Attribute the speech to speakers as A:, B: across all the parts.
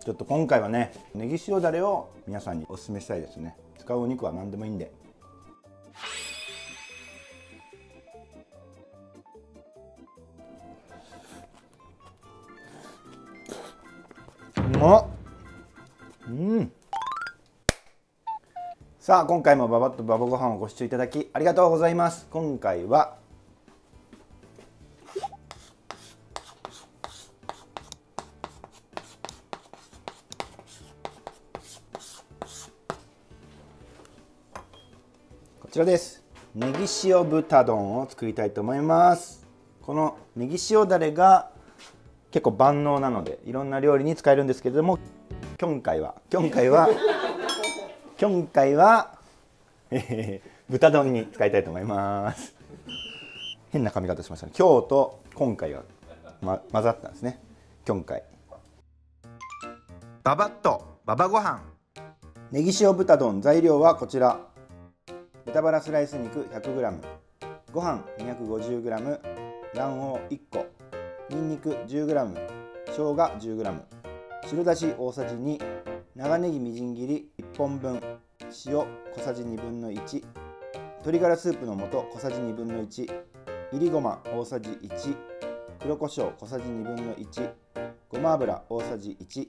A: ちょっと今回はね、ネギ塩だれを皆さんにおすすめしたいですね。使うお肉は何でもいいんで。うまっ。さあ、今回もババッとババご飯をご視聴いただきありがとうございます。今回はこちらです。ネギ塩豚丼を作りたいと思います。このネギ塩だれが結構万能なのでいろんな料理に使えるんですけれども、今回は豚丼に使いたいと思います。変な髪型しましたね。今日と今回が、混ざったんですね。今回ババッとババご飯ネギ塩豚丼、材料はこちら。豚バラスライス肉 100g、 ご飯 250g、 卵黄1個、にんにく 10g、 生姜 10g、 白だし大さじ2、長ネギみじん切り1本分、塩小さじ1/2、鶏ガラスープの素小さじ1/2、いりごま大さじ1、黒胡椒小さじ1/2、ごま油大さじ1。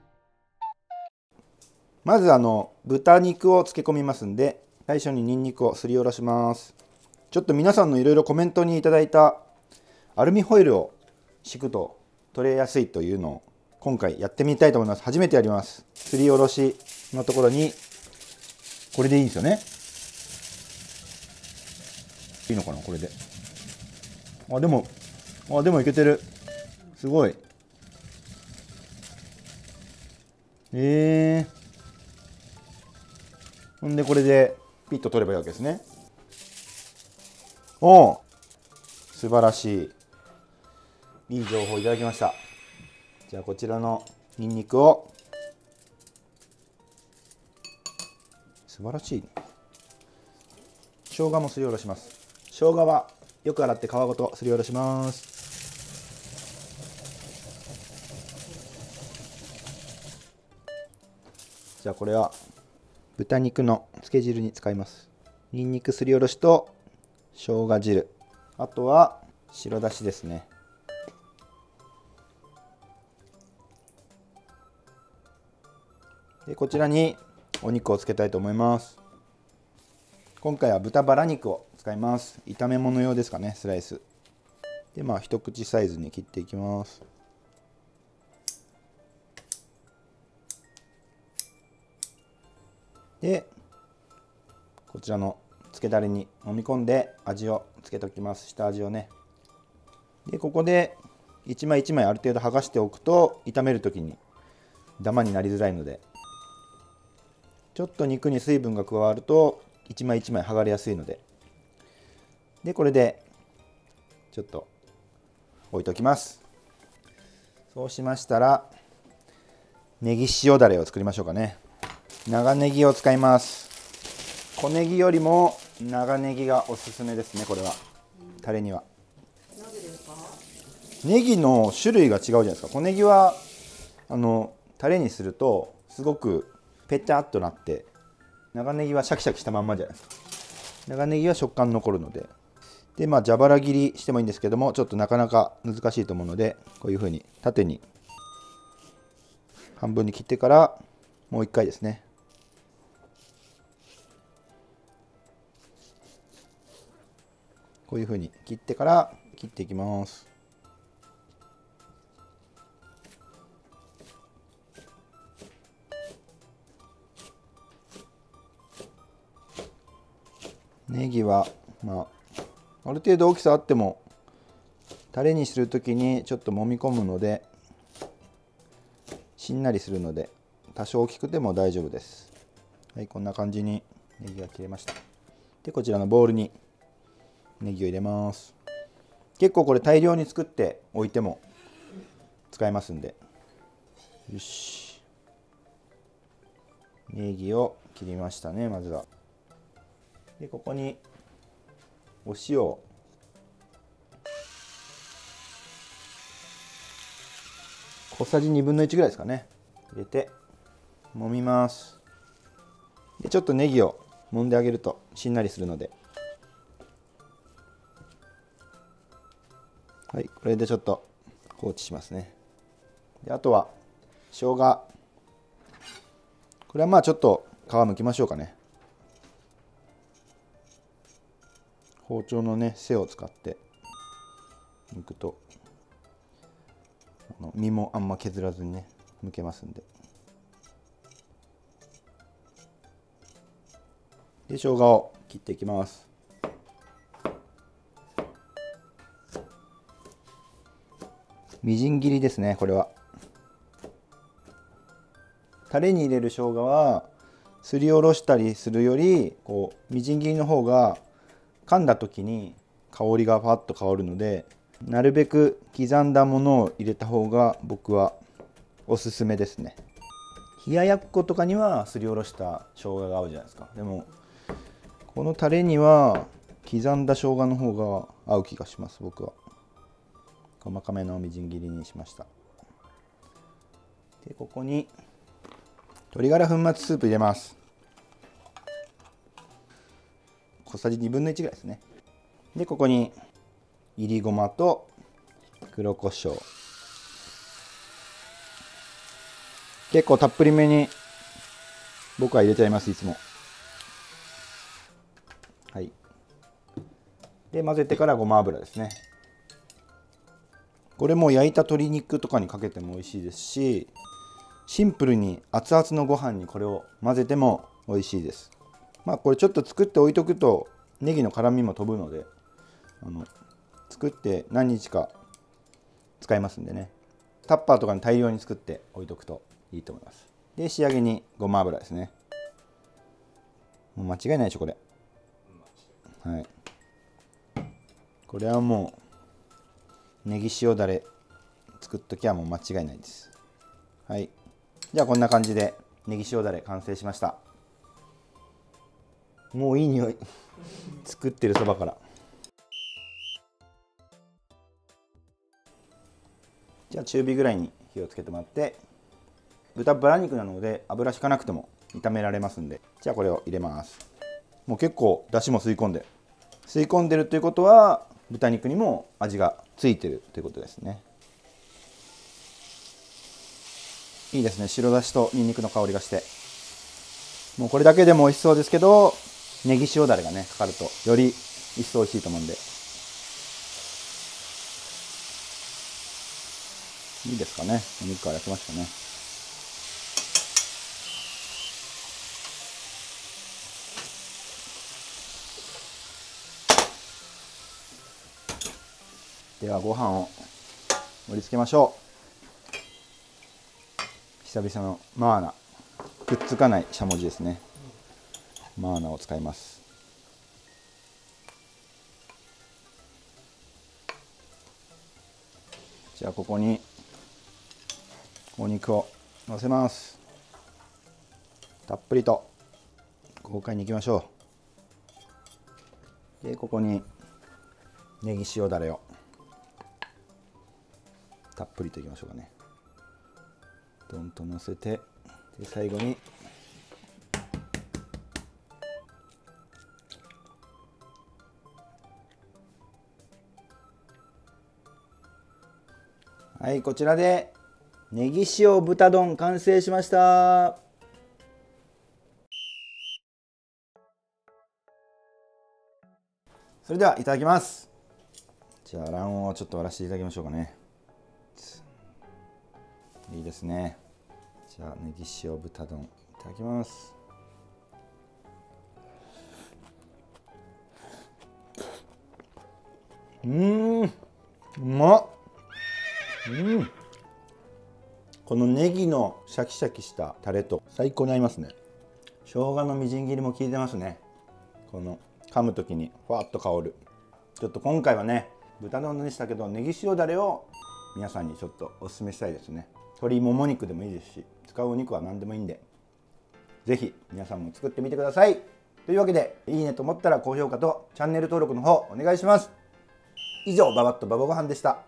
A: まず豚肉を漬け込みますんで、最初にニンニクをすりおろします。ちょっと皆さんのいろいろコメントにいただいたアルミホイルを敷くと取れやすいというのを今回やってみたいと思います。初めてやります。すりおろしのところにこれでいいんですよね。いいのかな、これで。でもいけてる。すごい。ほんでこれでピッと取ればいいわけですね。おお、素晴らしい。いい情報いただきました。じゃあこちらのニンニクを、素晴らしい。生姜もすりおろします。生姜はよく洗って皮ごとすりおろします。じゃあこれは豚肉の漬け汁に使います。ニンニクすりおろしと生姜汁、あとは白だしですね。でこちらにお肉をつけたいと思います。今回は豚バラ肉を使います。炒め物用ですかね、スライスで、一口サイズに切っていきます。でこちらの漬けだれに揉み込んで味をつけておきます。下味をね。でここで一枚一枚ある程度剥がしておくと炒める時にダマになりづらいので、ちょっと肉に水分が加わると一枚一枚剥がれやすいので、これでちょっと置いておきます。そうしましたらネギ塩だれを作りましょうかね。長ネギを使います。小ネギよりも長ネギがおすすめですね。これはタレには。ネギの種類が違うじゃないですか。小ネギはタレにするとすごくペチャっとなって、長ネギはシャキシャキしたまんまじゃないですか。長ネギは食感残るので、蛇腹切りしてもいいんですけども、ちょっとなかなか難しいと思うので、こういう風に縦に半分に切ってからもう一回ですね。こういう風に切ってから切っていきます。ネギはある程度大きさあってもタレにするときにちょっと揉み込むのでしんなりするので、多少大きくても大丈夫です。はい、こんな感じにネギが切れました。でこちらのボウルにネギを入れます。結構これ大量に作っておいても使えますんで。よし、ネギを切りましたね。まずはでここにお塩を小さじ1/2ぐらいですかね。 入れて揉みます。でちょっとネギを揉んであげるとしんなりするので、はい、これでちょっと放置しますね。であとは生姜、これはまあちょっと皮むきましょうかね。包丁のね背を使って剥くと身もあんま削らずにね剥けますんで。で生姜を切っていきます。みじん切りですね。これはタレに入れる生姜はすりおろしたりするよりこうみじん切りの方が噛んだ時に香りがファッと香るので、なるべく刻んだものを入れた方が僕はおすすめですね。冷ややっことかにはすりおろした生姜が合うじゃないですか。でもこのタレには刻んだ生姜の方が合う気がします。僕は細かめのみじん切りにしました。でここに鶏ガラ粉末スープ入れます。小さじ1/2ぐらいですね。でここにいりごまと黒胡椒、結構たっぷりめに僕は入れちゃいます、いつも。はい。で混ぜてからごま油ですね。これも焼いた鶏肉とかにかけても美味しいですし、シンプルに熱々のご飯にこれを混ぜても美味しいです。まあこれちょっと作って置いとくとネギの辛みも飛ぶので、作って何日か使えますんでね。タッパーとかに大量に作って置いとくといいと思います。で仕上げにごま油ですね。もう間違いないでしょこれ。はい。これはもうネギ塩だれ作っときゃもう間違いないです。はい。じゃあこんな感じでネギ塩だれ完成しました。もういい匂い作ってるそばから。じゃあ中火ぐらいに火をつけてもらって、豚バラ肉なので油引かなくても炒められますんで、じゃあこれを入れます。もう結構だしも吸い込んでるということは豚肉にも味がついてるということですね。いいですね。白だしとニンニクの香りがして、もうこれだけでも美味しそうですけど、ネギ塩だれがねかかるとより一層美味しいと思うんで、いいですかね。お肉から焼けましたね。ではご飯を盛り付けましょう。久々のマーナ、くっつかないしゃもじですね。マーナを使います。じゃあここにお肉をのせます。たっぷりと豪快にいきましょう。でここにネギ塩だれをたっぷりといきましょうかね。どんとのせて、で最後にはい、こちらでネギ塩豚丼完成しました。それではいただきます。じゃあ卵黄をちょっと割らせていただきましょうかね。いいですね。じゃあネギ塩豚丼いただきます。うまっ。このネギのシャキシャキしたタレと最高に合いますね。生姜のみじん切りも効いてますね。この噛む時にふわっと香る。ちょっと今回はね豚丼でしたけど、ネギ塩だれを皆さんにちょっとおすすめしたいですね。鶏もも肉でもいいですし、使うお肉は何でもいいんで、是非皆さんも作ってみてください。というわけで、いいねと思ったら高評価とチャンネル登録の方お願いします。以上、ババッとババごはんでした。